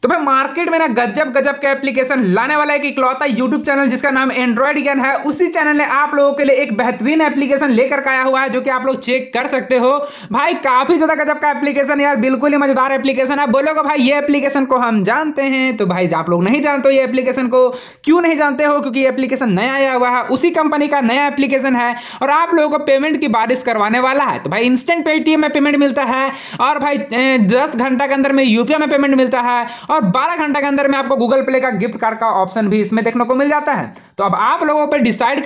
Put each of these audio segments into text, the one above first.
तो भाई मार्केट में ना गजब गजब के एप्लीकेशन लाने वाला एक इकलौता यूट्यूब चैनल जिसका नाम एंड्रॉइड ज्ञान है, उसी चैनल ने आप लोगों के लिए एक बेहतरीन एप्लीकेशन लेकर आया हुआ है जो कि आप लोग चेक कर सकते हो। भाई काफी ज्यादा गजब का एप्लीकेशन यार, बिल्कुल ही मजेदार एप्लीकेशन है। बोलोगे भाई ये एप्लीकेशन को हम जानते हैं, तो भाई आप लोग नहीं जानते हो ये एप्लीकेशन को। क्यों नहीं जानते हो? क्योंकि ये एप्लीकेशन नया आया हुआ है, उसी कंपनी का नया एप्लीकेशन है और आप लोगों को पेमेंट की बारिश करवाने वाला है। तो भाई इंस्टेंट पेटीएम में पेमेंट मिलता है और भाई 10 घंटा के अंदर में यूपीआई में पेमेंट मिलता है और 12 घंटे के अंदर में आपको गूगल प्ले का गिफ्ट कार्ड का ऑप्शन भी इसमें देखने को मिल जाता है। तो अब आप लोगों को डिसाइड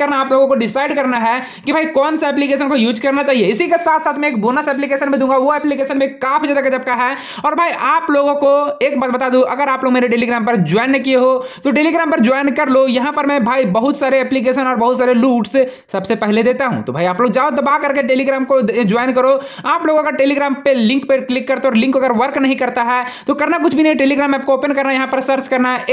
करना है कि भाई कौन सा एप्लीकेशन को यूज करना चाहिए। इसी के साथ साथ मैं एक बोनस एप्लीकेशन भी दूंगा, वो एप्लीकेशन में काफी ज्यादा गजब का है। और भाई आप लोगों को एक बात बता दूं, अगर आप लोग मेरे टेलीग्राम पर ज्वाइन नहीं किए हो तो टेलीग्राम पर ज्वाइन कर लो। यहां पर मैं भाई बहुत सारे एप्लीकेशन और बहुत सारे लूट्स सबसे पहले देता हूं। तो भाई आप लोग जाओ दबा करके टेलीग्राम को ज्वाइन करो। आप लोगों का टेलीग्राम पे लिंक पर क्लिक करते हो और लिंक अगर वर्क नहीं करता है तो करना कुछ भी नहीं, टेलीग्राम ऐप को ओपन करना, यहाँ पर सर्च करना है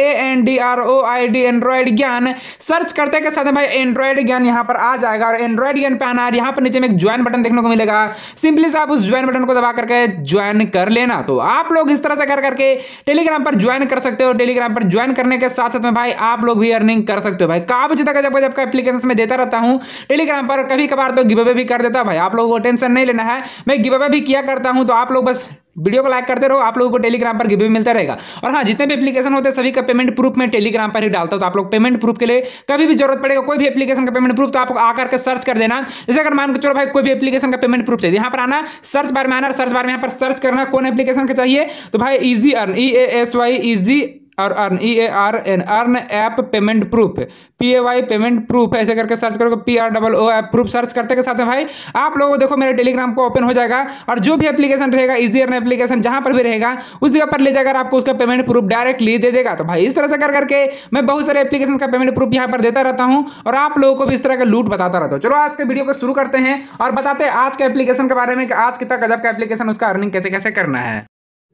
ANDROID एंड्रॉइड ज्ञान। सर्च करते के साथ भाई एंड्रॉइड ज्ञान यहाँ पर आ जाएगा और एंड्रॉइड ज्ञान पे आना है। यहाँ पर नीचे में एक ज्वाइन बटन देखने को मिलेगा, सिंपली से आप उस ज्वाइन बटन को दबा करके ज्वाइन कर लेना। तो आप लोग इस तरह से कर करके टेलीग्राम पर ज्वाइन कर सकते हो। टेलीग्राम पर ज्वाइन करने के साथ साथ में भाई आप लोग भी अर्निंग कर सकते हो। भाई काफी ज्यादा गजब गजब का एप्लीकेशन में देता रहता हूँ टेलीग्राम पर, कभी कभार तो गिव अवे भी कर देता। भाई आप लोगों को टेंशन नहीं लेना है, मैं गिव अवे भी किया करता हूँ। तो आप लोग बस वीडियो को लाइक करते रहो, आप लोगों को टेलीग्राम पर गिव अवे मिलता रहेगा। और हाँ, जितने भी एप्लीकेशन होते हैं सभी का पेमेंट प्रूफ मैं टेलीग्राम पर ही डालता हूं। तो आप लोग पेमेंट प्रूफ के लिए कभी भी जरूरत पड़ेगा कोई भी एप्लीकेशन का पेमेंट प्रूफ, तो आप आकर के सर्च कर देना। जैसे अगर मान के चलो भाई कोई भी एप्लीकेशन का पेमेंट प्रूफ चाहिए, यहाँ पर आना, सर्च बार में आना, सर्च बार में यहाँ पर सर्च करना कौन एप्लीकेशन का चाहिए। तो भाई इजी अर्न, EASY इजी और earn, EARN earn app payment proof, PAY payment proof, ऐसे करके सर्च करोगे PROO ऐप प्रूफ। सर्च करते के साथ में भाई आप लोगों को देखो मेरे टेलीग्राम को ओपन हो जाएगा और जो भी एप्लीकेशन रहेगा इजी अर्न एप्लीकेशन जहां पर भी रहेगा उस जगह पर ले जाकर आपको उसका पेमेंट प्रूफ डायरेक्टली दे देगा। तो भाई इस तरह से कर करके मैं बहुत सारे एप्लीकेशन का पेमेंट प्रूफ यहाँ पर देता रहता हूँ और आप लोगों को भी इस तरह का लूट बताता रहता हूँ। चलो आज के वीडियो को शुरू करते हैं और बताते हैं आज के एप्लीकेशन के बारे में कि आज कितना गजब का एप्लीकेशन, उसका अर्निंग कैसे कैसे करना है।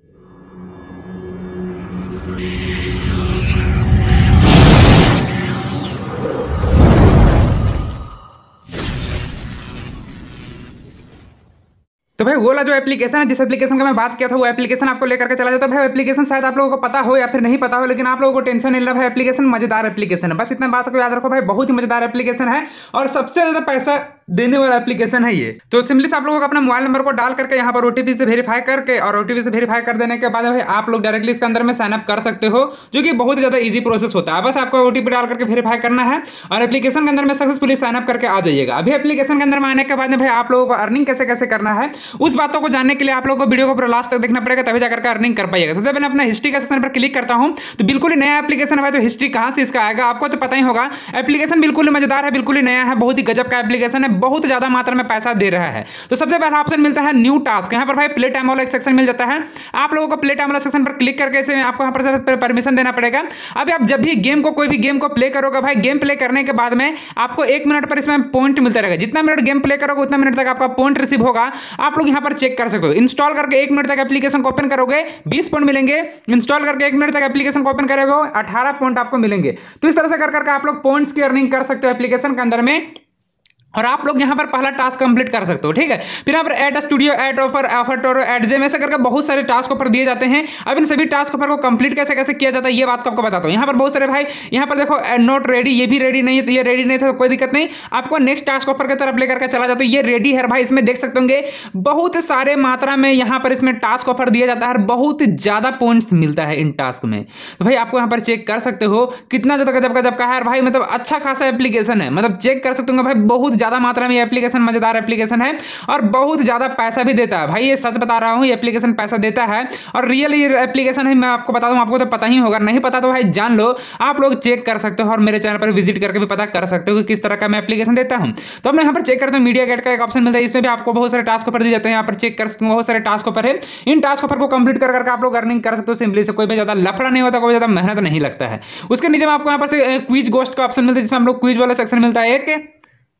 तो भाई वो वाला जो एप्लीकेशन है, जिस एप्लीकेशन का मैं बात किया था, वो एप्लीकेशन आपको लेकर के चला जाता है। भाई एप्लीकेशन शायद आप लोगों को पता हो या फिर नहीं पता हो, लेकिन आप लोगों को टेंशन नहीं लेना। भाई एप्लीकेशन मजेदार एप्लीकेशन है, बस इतना बात को याद रखो भाई, बहुत ही मजेदार एप्लीकेशन है और सबसे ज्यादा पैसा देने वाला एप्लीकेशन है ये। तो सिंपली से आप लोगों को अपना मोबाइल नंबर को डाल करके यहाँ पर OTP से वेरीफाई करके और OTP से वेरीफाई कर देने के बाद भाई आप लोग डायरेक्टली इसके अंदर में साइन अप कर सकते हो, जो कि बहुत ज्यादा इजी प्रोसेस होता है। बस आपको OTP डाल करके वेरीफाई करना है और एप्लीकेशन के अंदर में सक्सेसफुली साइन अप करके आ जाइएगा। अभी एप्लीकेशन के अंदर में आने के बाद भाई आप लोगों को अर्निंग कैसे कैसे करना है उस बातों को जानने के लिए आप लोगों को वीडियो को पूरा लास्ट तक देखना पड़ेगा, तभी जाकर अर्निंग कर पाइएगा। सबसे पहले अपना हिस्ट्री का सेक्शन पर क्लिक करता हूं तो बिल्कुल ही नया एप्लीकेशन है भाई, तो हिस्ट्री कहां से इसका आएगा आपको तो पता ही होगा। एप्लीकेशन बिल्कुल ही मजेदार है, बिल्कुल ही नया है, बहुत ही गजब का एप्लीकेशन है, बहुत ज्यादा मात्रा में पैसा दे रहा है। तो सबसे पहला ऑप्शन मिलता है न्यू टास्क, यहाँ पर भाई प्ले टाइम वाला एक सेक्शन मिल जाता है। आप लोगों को प्ले टाइम वाला सेक्शन पर क्लिक करके इसे आपको यहाँ पर परमिशन देना पड़ेगा। अभी आप जब भी गेम को कोई भी गेम को प्ले करोगे भाई, गेम प्ले करने के बाद में आपको 1 मिनट पर इसमें पॉइंट मिलता रहेगा। जितना मिनट गेम प्ले करोगे उतना मिनट तक आपका पॉइंट रिसीव होगा। आप लोग यहाँ पर चेक कर सकते हो। इंस्टॉल करके 1 मिनट तक एप्लीकेशन को ओपन करोगे 20 पॉइंट मिलेंगे। इंस्टॉल करके 1 मिनट तक एप्लीकेशन को ओपन करोगे 18 पॉइंट आपको मिलेंगे। तो इस तरह से कर करके आप लोग पॉइंट्स की अर्निंग कर सकते हो एप्लीकेशन के अंदर में और आप लोग यहाँ पर पहला टास्क कंप्लीट कर सकते हो, ठीक है। फिर यहाँ पर ad studio, ad offer, offer Toro, ad gem, ऐसे करके बहुत सारे टास्क ऑफर दिए जाते हैं। अब इन सभी टास्क ऑफर को कंप्लीट कैसे कैसे किया जाता है ये बात को आपको बताता हूँ। यहाँ पर बहुत सारे भाई यहाँ पर देखो नॉट रेडी, ये भी रेडी नहीं है, तो ये रेडी नहीं था तो कोई दिक्कत नहीं, आपको नेक्स्ट टास्क ऑफर की तरफ लेकर के चला जाता है। ये रेडी है भाई, इसमें देख सकते होंगे बहुत सारे मात्रा में यहाँ पर इसमें टास्क ऑफर दिया जाता है और बहुत ज्यादा पॉइंट्स मिलता है इन टास्क में। तो भाई आपको यहाँ पर चेक कर सकते हो कितना ज्यादा गजब गजब का है भाई, मतलब अच्छा खासा एप्लीकेशन है, मतलब चेक कर सकते होंगे भाई बहुत ज्यादा मात्रा में एप्लीकेशन मजेदार एप्लीकेशन है और बहुत ज्यादा पैसा भी देता है। भाई ये सच बता रहा हूं, ये एप्लीकेशन पैसा देता है और रियल ये एप्लीकेशन है। मैं आपको बता दूं, आपको तो पता ही होगा, नहीं पता तो भाई जान लो। आप लोग चेक कर सकते हो और मेरे चैनल पर विजिट करके भी पता कर सकते हो कि किस तरह का मैं एप्लीकेशन देता हूं। तो मैं यहाँ पर चेक करता हूँ, मीडिया गेट का एक ऑप्शन मिलता है, इसमें भी आपको बहुत सारे टास्क ऑफर दिए जाते हैं। यहाँ पर चेक कर सकते हो बहुत सारे टास्क ऑफर है। इन टास्क ऑफर को कंप्लीट कर करके आप लोग अर्निंग कर सकते हो सिंपली से, कोई भी ज्यादा लफड़ा नहीं होता, कोई ज्यादा मेहनत नहीं लगता है। उसके नीचे में आपको यहाँ पर से क्विज गोस्ट का ऑप्शन मिलता है, जिसमें हम लोग क्विज वाला सेक्शन मिलता है एक।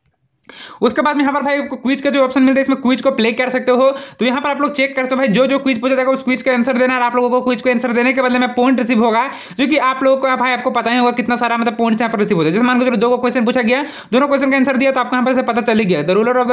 उसके बाद में यहाँ पर भाई आपको क्विज का जो ऑप्शन मिलता है, इसमें क्विज को प्ले कर सकते हो। तो यहाँ पर आप लोग चेक कर सकते हो भाई, जो जो क्विज पूछा जाएगा उस क्विज का आंसर देना, और आप लोगों को क्विज को आंसर देने के बदले में पॉइंट रिसीव होगा, जो कि आप लोगों को भाई आपको पता ही होगा कितना सारा मतलब पॉइंट्स यहाँ पर रिसीव होता है। जैसे मान के चलो 2 क्वेश्चन पूछा गया, दोनों क्वेश्चन का आंसर दिया तो आपको यहाँ पर से पता चल गया द रूलर ऑफ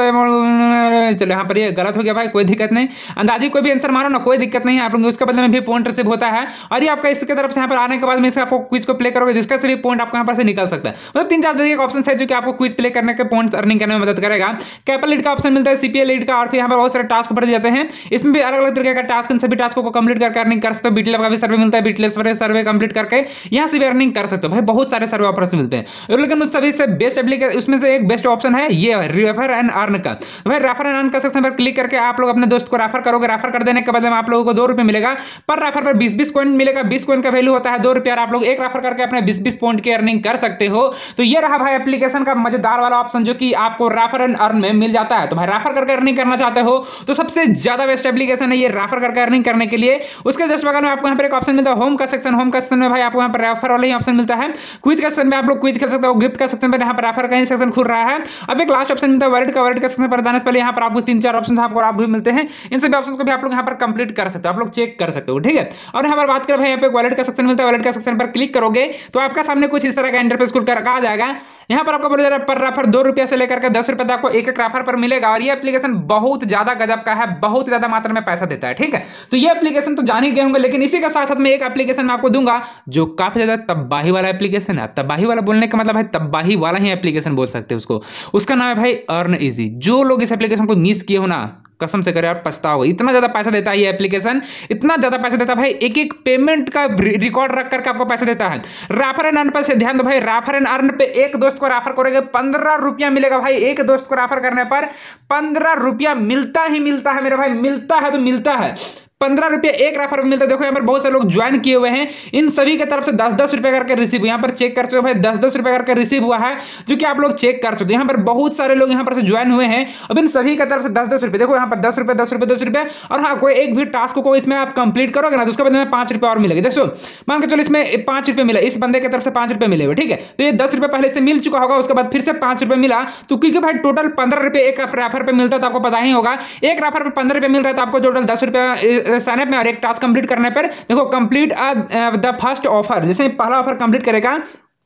द, चलो यहाँ पर ये गलत हो गया भाई, कोई दिक्कत नहीं, अंदाजी कोई भी आंसर मारो ना, कोई दिक्कत नहीं है, आप लोग उसके बदले में भी पॉइंट रिसीव होता है। और ये आपका इसके तरफ से यहाँ पर आने के बाद में आपको क्विज को प्ले करोगे, जिसका से भी पॉइंट आपको यहाँ पर से निकल सकता है। मतलब 3-4 तरीके के ऑप्शन है जो कि आपको क्विज प्ले करने के पॉइंट अर्निंग करने में मदद करेगा। कैपल लीड का ऑप्शन मिलता है, सीपीएल लीड का, और फिर यहाँ पर बहुत सारे टास्क बढ़ जाते हैं। इसमें भी अलग अलग तरीके का टास्क, इन सभी टास्कों को कंप्लीट करके अर्निंग कर सकते हो। बीटलैब का भी सर्वे मिलता है, बीटलैब पर सर्वे कंप्लीट करके यहाँ से भी अर्निंग कर सकते हो भाई, बहुत सारे सर्वे ऑफर्स मिलते हैं। लेकिन उस सभी से बेस्ट एप्लीकेशन, उसमें से एक बेस्ट ऑप्शन है ये रेफर एंड अर्न का। तो भाई रेफर एंड अर्न का सेक्शन पर क्लिक करके आप लोग अपने दोस्त को रेफर करोगे, रेफर कर देने के बदले में आप लोगों को 2 रुपये मिलेगा पर रेफर पर 20-20 कॉइन मिलेगा। 20 कॉइन का वैल्यू होता है 2 रुपये, आप लोग एक रेफर करके अपने 20-20 पॉइंट की अर्निंग कर सकते हो। तो ये रहा भाई एप्लीकेशन का मजेदार वाला ऑप्शन, जो कि आपको रेफर एंड अर्न में मिल जाता है। तो भाई रेफर करके अर्निंग करना चाहते हो तो सबसे ज्यादा बेस्ट एप्लीकेशन है ये रेफर करके अर्निंग करने के लिए। उसके जस्ट बगल में आपको यहाँ पर एक ऑप्शन मिलता है होम का सेक्शन। होम का सेक्शन में भाई आपको यहाँ पर रेफर वाला ही ऑप्शन मिलता है। क्विज का सेक्शन में आप लोग क्विज खेल सकते हो, गिफ्ट का सेक्शन पर यहाँ पर रेफर का ही सेक्शन खुल रहा है। अब एक लास्ट ऑप्शन मिलता है वॉलेट का। वॉलेट का सेक्शन पर जाने से पहले यहाँ पर आपको 3-4 ऑप्शन आपको आप भी मिलते हैं, इन सभी ऑप्शन को भी आप लोग यहाँ पर कंप्लीट कर सकते हो, आप लोग चेक कर सकते हो, ठीक है। और यहाँ पर बात करें भाई, यहाँ पे वॉलेट का सेक्शन मिलता है। वॉलेट का सेक्शन पर क्लिक करोगे तो आपका सामने कुछ इस तरह का इंटरफेस खुल कर आ जाएगा। यहाँ पर आपको बोला जा रहा है पर रेफर 2 रुपये से लेकर के 10 रुपये तक आपको एक रेफर पर मिलेगा। और ये एप्लीकेशन बहुत ज्यादा गजब का है, बहुत ज्यादा मात्रा में पैसा देता है, ठीक है। तो ये एप्लीकेशन तो जान ही गए होंगे, लेकिन इसी के साथ साथ में एक एप्लीकेशन मैं आपको दूंगा जो काफी ज्यादा तबाही वाला एप्लीकेशन है। तबाही वाला बोलने का मतलब भाई तबाही वाला ही एप्लीकेशन बोल सकते हैं उसको। उसका नाम है भाई अर्न इजी। जो लोग इस एप्लीकेशन को मिस किए हो ना, कसम से करे यार पछताओगे। इतना ज्यादा पैसा देता है ये एप्लीकेशन, इतना ज्यादा पैसा देता है भाई, एक एक पेमेंट का रिकॉर्ड रख करके आपको पैसा देता है। रेफर एंड अर्न पर से ध्यान दो भाई, रेफर एंड अर्न पे एक दोस्त को रेफर करोगे 15 रुपया मिलेगा भाई। एक दोस्त को रेफर करने पर 15 रुपया मिलता ही मिलता है मेरे भाई, मिलता है तो मिलता है। 15 रुपये एक रेफर में मिलता है। देखो यहाँ पर बहुत सारे लोग ज्वाइन किए हुए हैं, इन सभी की तरफ से 10-10 रुपये करके रिसीव, यहाँ पर चेक कर सकते हो भाई 10-10 रुपये करके रिसीव हुआ है, जो कि आप लोग चेक कर सकते हो। यहाँ पर बहुत सारे लोग यहाँ पर से ज्वाइन हुए हैं, अब इन सभी की तरफ से 10-10 रुपये। देखो यहाँ पर 10 रुपये 10 रुपये 10 रुपये। और हाँ, कोई एक भी टास्क को इसमें आप कंप्लीट करोगे ना तो उसके बदले में 5 रुपये और मिलेगा। देखो मान के चलो इसमें 5 रुपये मिला, इस बंदे की तरफ से 5 रुपये मिले हुए, ठीक है। तो ये 10 रुपये पहले से मिल चुका होगा, उसके बाद फिर से 5 रुपये मिला, तो क्योंकि भाई टोटल 15 रुपये एक रेफर पे मिलता है, तो आपको पता ही होगा एक रेफर पे 15 रुपये मिल रहा है, तो आपको टोटल 10 रुपये साइनअप में और एक टास्क कंप्लीट करने पर देखो कंप्लीट द फर्स्ट ऑफर, जैसे पहला ऑफर कंप्लीट करेगा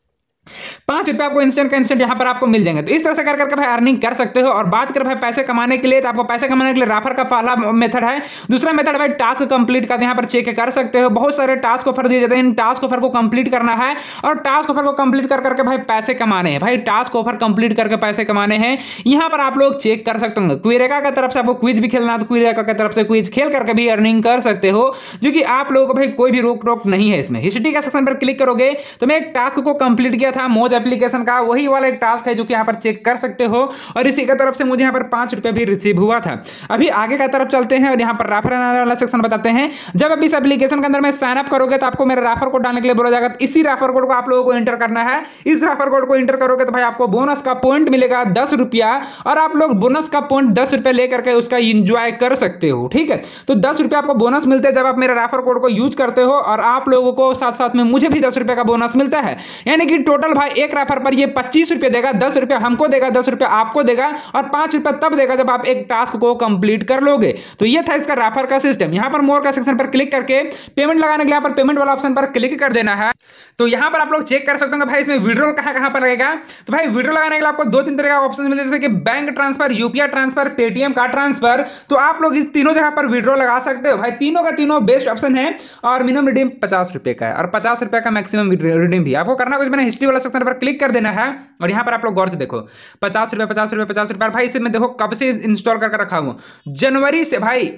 5 रुपये आपको इंस्टेंट का इंस्टेंट यहाँ पर आपको मिल जाएंगे। तो इस तरह से कर करके भाई अर्निंग कर सकते हो। और बात करें भाई पैसे कमाने के लिए, तो आपको पैसे कमाने के लिए रेफर का पहला मेथड है। दूसरा मेथड भाई टास्क कंप्लीट का, यहाँ पर चेक कर सकते हो बहुत सारे टास्क ऑफर दिए जाते हैं, इन टास्क ऑफर को कंप्लीट करना है और टास्क ऑफर को कंप्लीट कर करके भाई पैसे कमाने हैं। भाई टास्क ऑफर कंप्लीट करके पैसे कमाने हैं, यहाँ पर आप लोग चेक कर सकते हो। क्विरेका की तरफ से आपको क्विज भी खेलना है तो क्विरेका की तरफ से क्विज खेल करके भी अर्निंग कर सकते हो, जो कि आप लोगों को भाई कोई भी रोक टोक नहीं है इसमें। हिस्ट्री का सेक्शन पर क्लिक करोगे तो मैं एक टास्क को कंप्लीट किया था मौज एप्लीकेशन का, वही वाला एक टास्क है जो कि यहाँ पर चेक कर सकते हो। और इसी की तरफ से मुझे यहाँ पर 5 रुपये भी रिसीव हुआ था। अभी आगे की तरफ चलते हैं और यहाँ पर रेफर वाला सेक्शन बताते हैं। जब आप इस एप्लीकेशन के अंदर में साइन अप करोगे तो आपको मेरे रेफर कोड डालने के लिए बोला जाएगा, तो इसी रेफर कोड को आप लोगों को एंटर करना है। इस रेफर कोड को एंटर करोगे तो भाई आपको बोनस का पॉइंट मिलेगा 10 रुपया, और आप लोग बोनस का पॉइंट 10 रुपये लेकर के उसका इंजॉय कर सकते हो, ठीक है। तो 10 रुपये आपको बोनस मिलते हैं जब आप मेरे रेफर कोड को यूज करते हो, और आप लोगों को साथ साथ में मुझे भी 10 रुपये का बोनस मिलता है। यानी कि टोटल भाई एक रेफर पर ये 25 रुपये देगा, 10 रुपये हमको देगा, 10 रुपये आपको देगा, और 5 रुपये तब देगा जब आप एक टास्क को कंप्लीट कर लोगे। तो ये था इसका रेफर का सिस्टम। यहाँ पर मोर का सेक्शन पर क्लिक करके पेमेंट लगाने के लिए यहाँ पर पेमेंट वाला ऑप्शन पर क्लिक कर देना है। तो यहाँ पर आप लोग चेक कर सकते हो भाई इसमें विड्रॉल कहाँ पर लगेगा। तो भाई विड्रॉल लगाने के लिए आपको 2-3 तरह का ऑप्शन मिलते हैं, जैसे कि bank transfer, UPI transfer, Paytm का ट्रांसफर। तो आप लोग इस तीनों जगह पर विड्रॉल लगा सकते हो भाई, तीनों का तीनों बेस्ट ऑप्शन है। और मिनिमम रिडीम 50 रुपये का है और 50 रुपये का मैक्सिमम रिडीम भी। आपको करना कुछ मैंने हिस्ट्री वाला सेक्शन पर क्लिक कर देना है, और यहाँ पर आप लोग गौर से देखो 50 रुपये 50 रुपये 50 रुपये। भाई इसे मैं देखो कब से इंस्टॉल करके रखा हूँ, जनवरी से भाई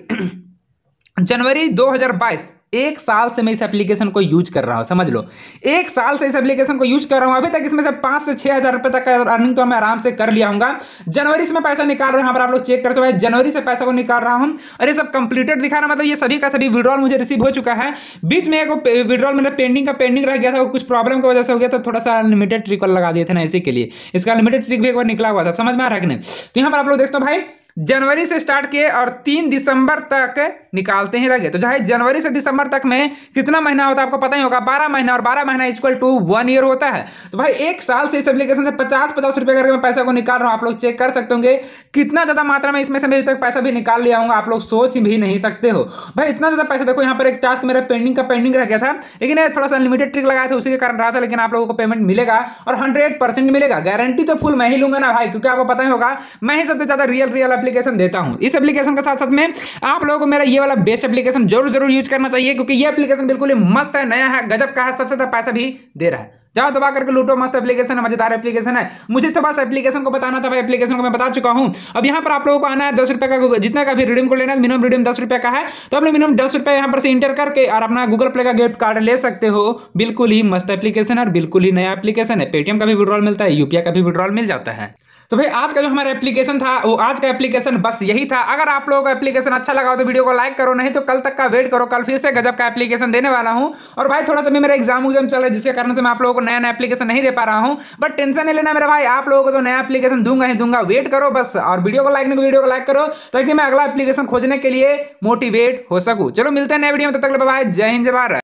जनवरी 2022, 1 साल से मैं इस एप्लीकेशन को यूज कर रहा हूं, समझ लो 1 साल से इस एप्लीकेशन को यूज कर रहा हूं। अभी तक इसमें से 5 से 6 हज़ार रुपए तक का अर्निंग तो मैं आराम से कर लिया हूँ। जनवरी से मैं पैसा निकाल रहा हूं, यहाँ पर आप लोग चेक करते हो भाई जनवरी से पैसा को निकाल रहा हूं, और ये सब कंप्लीटेड दिखा रहा, मतलब ये सभी का सभी विड्रॉल मुझे रिसीव हो चुका है। बीच में एक विड्रॉल मेरा पेंडिंग रह गया था, वो कुछ प्रॉब्लम की वजह से हो गया, तो थोड़ा सा अनलिमिटेड ट्रिक लगा दिए थे ना, इसी के लिए इसका अनलिमिटेड ट्रिक भी एक बार निकला हुआ था, समझ में आ रहा है कि नहीं। तो यहाँ पर आप लोग देखते हो भाई जनवरी से स्टार्ट किए और 3 दिसंबर तक निकालते ही रहे। तो चाहे जनवरी से दिसंबर तक में कितना महीना होता है आपको पता ही होगा, 12 महीना, और 12 महीना इक्वल टू 1 ईयर होता है। तो भाई एक साल से इस एप्लीकेशन से 50-50 रुपए करके मैं पैसा को निकाल रहा हूं। आप लोग चेक कर सकते होंगे कितना ज्यादा मात्रा में इसमें से अभी तक पैसा भी निकाल लिया हूँ, आप लोग सोच भी नहीं सकते हो भाई इतना ज्यादा पैसा। देखो यहाँ पर एक टास्क मेरा पेंडिंग रह गया था, लेकिन थोड़ा सा अनलिमिटेड ट्रिक लगाया था, उसी के कारण रहा था, लेकिन आप लोगों को पेमेंट मिलेगा और 100% मिलेगा। गारंटी तो फुल मैं ही लूंगा ना भाई, क्योंकि आपको पता ही होगा मैं ही सबसे ज्यादा रियल एप्लीकेशन देता हूं। इस एप्लीकेशन के साथ साथ में आप लोगों को मेरा ये वाला बेस्ट एप्लीकेशन जरूर यूज करना चाहिए, क्योंकि ये एप्लीकेशन बिल्कुल ही मस्त है, नया है, गजब का है, सबसे ज्यादा पैसा भी दे रहा है। जाओ दबा करके लूटो, मस्त एप्लीकेशन है, मजेदार एप्लीकेशन है। मुझे तो बस एप्लीकेशन को बताना था भाई, एप्लीकेशन को मैं बता चुका हूं। अब यहाँ पर आप लोगों को आना है 10 रुपए का, जितना का भी रिडीम को लेना है, मिनिमम रिडीम 10 रुपए का है, तो आप लोग मिनिमम 10 रुपए यहाँ पर से इंटर करके और अपना गूगल प्ले का गिफ्ट कार्ड ले सकते हो। बिल्कुल ही मस्त एप्लीकेशन है और बिल्कुल ही नया एप्लीकेशन है। पेटीएम का भी विड्रॉल मिलता है, यूपीआई का भी विड्रॉल मिल जाता है। तो भाई आज का जो हमारा एप्लीकेशन था वो आज का एप्लीकेशन बस यही था। अगर आप लोगों को एप्लीकेशन अच्छा लगा हो तो वीडियो को लाइक करो, नहीं तो कल तक का वेट करो, कल फिर से गजब का एप्लीकेशन देने वाला हूं। और भाई थोड़ा सा भी मेरा एग्जाम चल रहा है, जिसके कारण से मैं आप लोगों को नया एप्लीकेशन नहीं दे पा रहा हूं, बट टेंशन नहीं लेना मेरे भाई, आप लोगों को तो नया एप्लीकेशन दूंगा ही दूंगा, वेट करो बस। और वीडियो को लाइक करो ताकि मैं अगला एप्लीकेशन खोजने के लिए मोटिवेट हो सकूं। चलो मिलते हैं नए वीडियो में, तब तक बाय, जय हिंद जय भारत।